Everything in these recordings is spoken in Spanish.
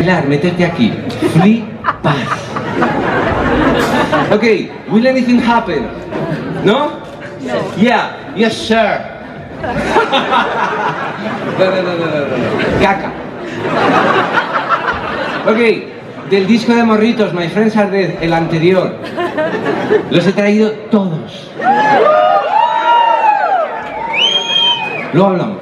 Pilar, meterte aquí. Flipas. Okay, will anything happen? No? No. Yeah, yes sir. No. Caca. Ok, del disco de Morritos, My Friends Are Dead, el anterior. Los he traído todos. Luego hablamos.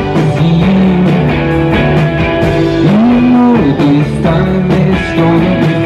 This time is gonna be